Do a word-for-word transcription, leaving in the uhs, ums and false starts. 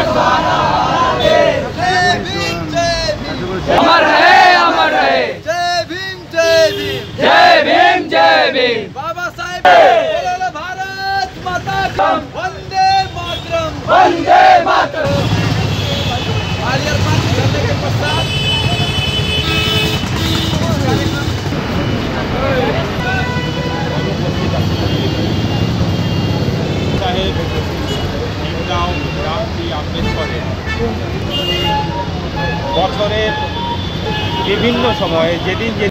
अमर है अमर है। जय भीम जय भीम जय भीम जय भीम। बाबा साहेब बोलो भारत माता की वंदे मातरम वंदे मातरम। आर्यमान करने के पश्चात ভীমরাও রামজি আম্বেদকরের বছরের বিভিন্ন সময়ে যেদিন